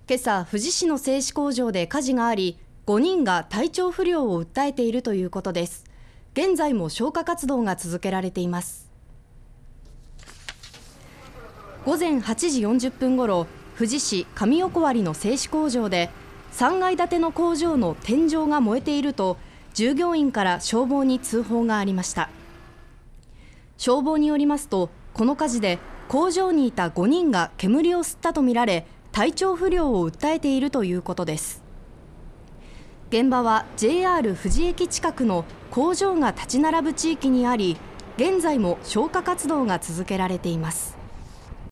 今朝、富士市の製紙工場で火事があり、5人が体調不良を訴えているということです。現在も消火活動が続けられています。午前8時40分ごろ、富士市上横割の製紙工場で3階建ての工場の天井が燃えていると従業員から消防に通報がありました。消防によりますと、この火事で工場にいた5人が煙を吸ったとみられ、体調不良を訴えているということです。現場は JR 富士駅近くの工場が立ち並ぶ地域にあり、現在も消火活動が続けられています。